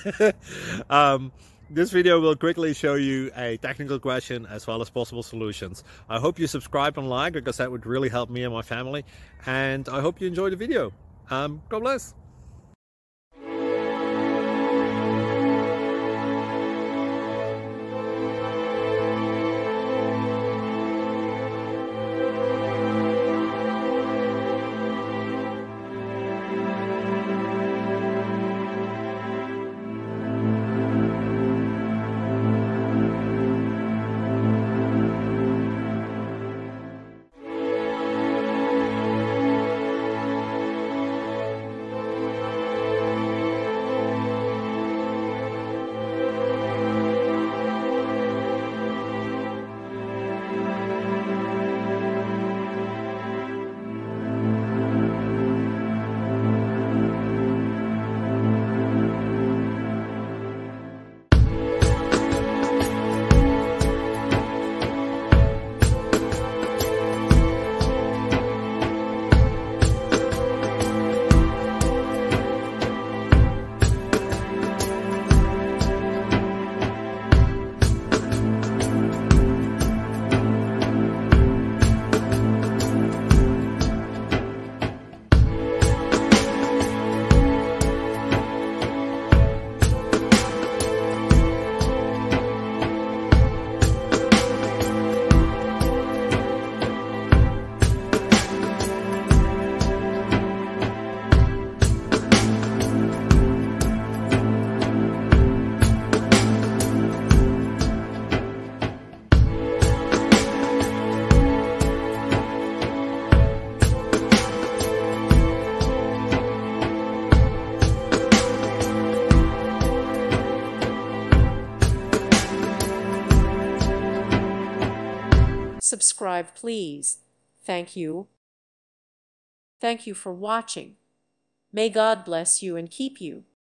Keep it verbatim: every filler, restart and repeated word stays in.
um, this video will quickly show you a technical question as well as possible solutions. I hope you subscribe and like, because that would really help me and my family. And I hope you enjoy the video. Um, God bless. Subscribe, please. Thank you. Thank you for watching. May God bless you and keep you.